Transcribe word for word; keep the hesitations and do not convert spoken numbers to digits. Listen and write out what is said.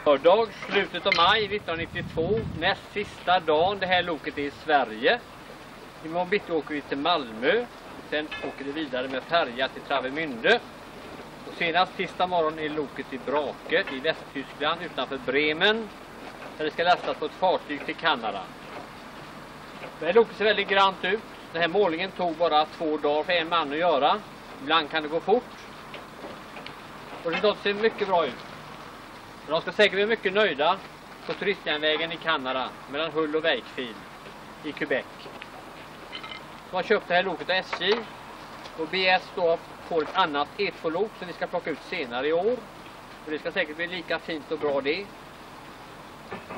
Lördag, slutet av maj nittonhundranittiotvå, näst sista dagen det här loket är i Sverige. Imorgon bitti åker vi till Malmö, sen åker vi vidare med färja till Travemünde. Och senast tisdag morgon är loket i Brake i Västtyskland utanför Bremen, där det ska lastas på ett fartyg till Kanada. Det här loket ser väldigt grant ut. Den här målningen tog bara två dagar för en man att göra. Ibland kan det gå fort. Och resultatet ser mycket bra ut. De ska säkert bli mycket nöjda på turistjärnvägen i Kanada mellan Hull och Wakefield i Quebec. De har köpt det här loket av S J och B S då får ett annat E två-lok som vi ska plocka ut senare i år. Och det ska säkert bli lika fint och bra det.